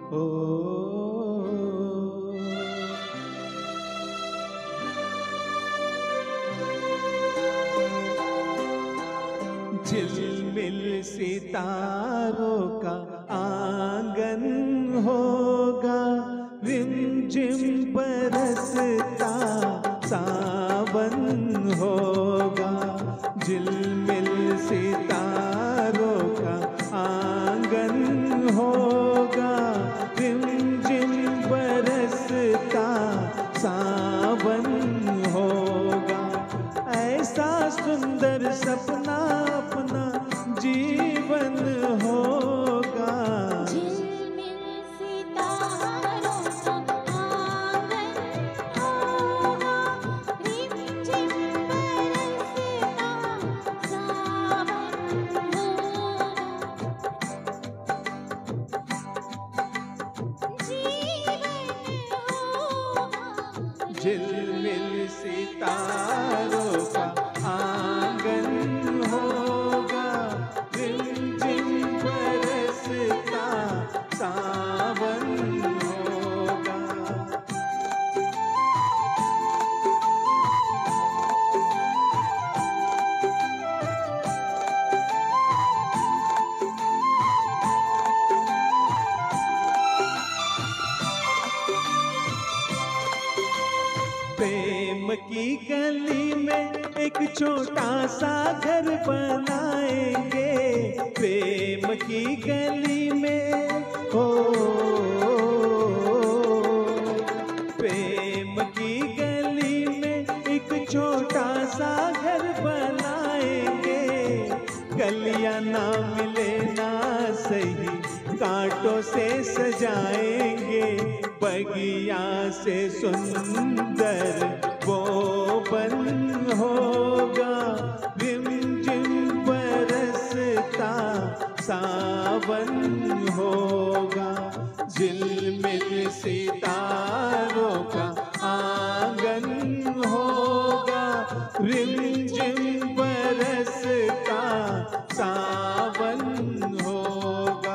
ओ झिलमिल सितारों का आंगन होगा, रिमझिम बरसता सावन होगा। झिलमिल सितारों का आंगन होगा, रिमझिम बरसता सावन होगा। ऐसा सुंदर सपना अपना जीवन होगा। झिलमिल सितारों का आंगन होगा, रिमझिम बरसता सावन होगा। जीवन होगा, झिलमिल सितारों का आंगन होगा, रिमझिम बरसता सावन होगा। प्रेम की गली में एक छोटा सा घर बनाएंगे। प्रेम की गली में हो, प्रेम की गली में एक छोटा सा घर बनाएंगे। गलियां ना मिले ना सही, कांटों से सजाएंगे। बगिया से सुंदर वो बन होगा, रिमझिम बरसता सावन होगा। झिलमिल सितारों का आंगन होगा, रिमझिम बरसता सावन होगा।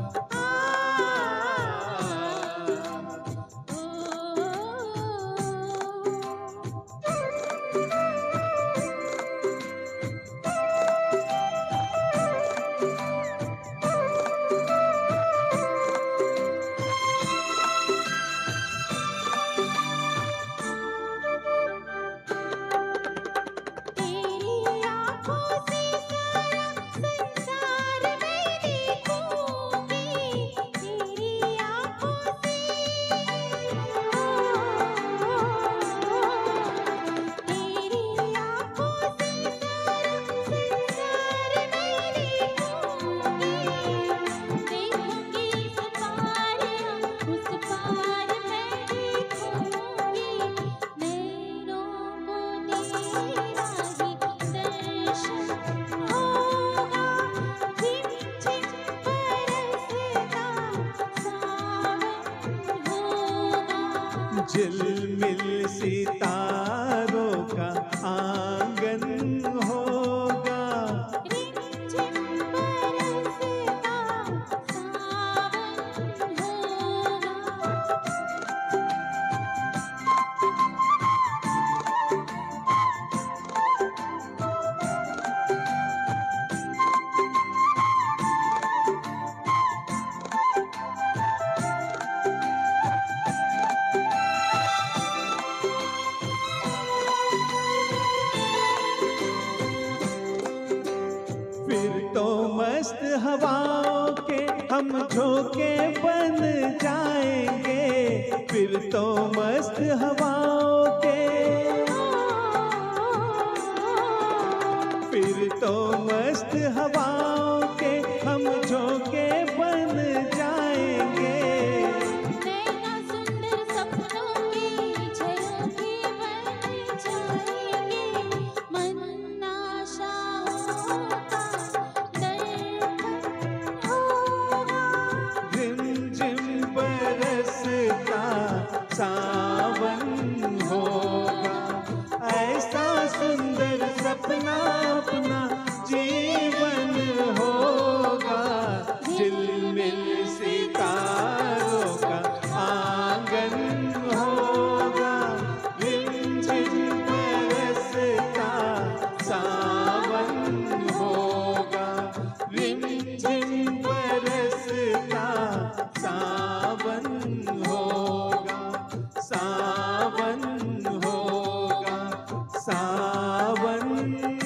तेरी आँखों से सारा संसार मैं देखूंगी। तेरी आँखों से, तेरी आँखों से सारा संसार मैं देखूंगी। देखूंगी इस पार उस पार मैं देखूंगी। नैनों को तेरा ही दर्शन होगा, झिमझिम बरसता सावन होगा। झिलमिल सितारों का आंगन होगा, रिमझिम बरसता सावन होगा। फिर तो मस्त हवाओं के हम झोंके बन जाएंगे। फिर तो मस्त हवाओं के, फिर तो मस्त हवाओं के हम झोंके बन जाएंगे। नैना सुंदर सपनों की झरोखे बन जाएंगे। मन आशाओं का दर्पण होगा, रिमझिम बरसता सावन होगा। ऐसा सुंदर सपना अपना जीवन होगा। झिलमिल सितारों सावन